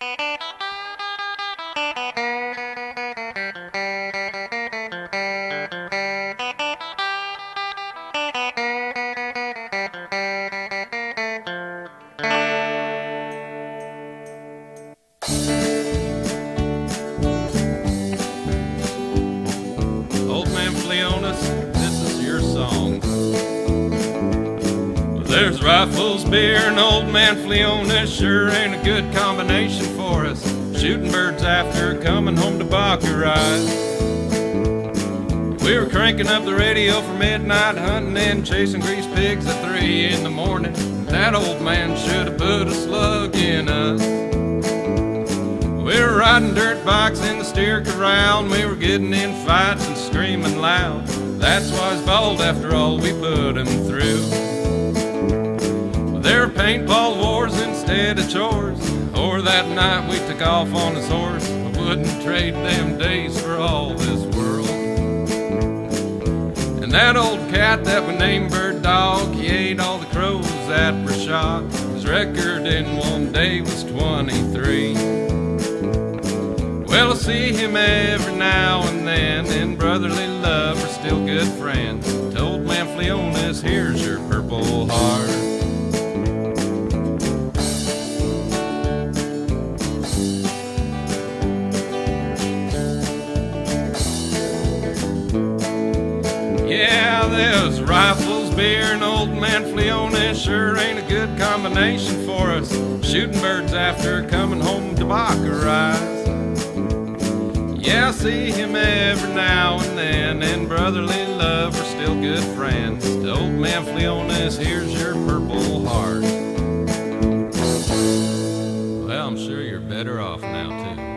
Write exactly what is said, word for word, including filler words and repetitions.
There's rifles, beer, and Old Man Fleona. Sure ain't a good combination for us. Shooting birds after coming home to Baccarat. We were cranking up the radio for midnight hunting and chasing grease pigs at three in the morning. That old man should have put a slug in us. We were riding dirt bikes in the steer corral, and we were getting in fights and screaming loud. That's why he's bald after all we put him through. There were paintball wars instead of chores, or that night we took off on his horse. I wouldn't trade them days for all this world. And that old cat that we named Bird Dog, he ate all the crows that were shot. His record in one day was twenty-three. Well, I see him every now and then, in brotherly love we're still good friends. To Old Man Fleona's, here's your Purple Heart. Yeah, there's rifles, beer, and Old Man Fleona. Sure ain't a good combination for us. Shooting birds after coming home to Baccarat. Yeah, I see him every now and then. In brotherly love, we're still good friends. To Old Man Fleona's, here's your Purple Heart. Well, I'm sure you're better off now, too.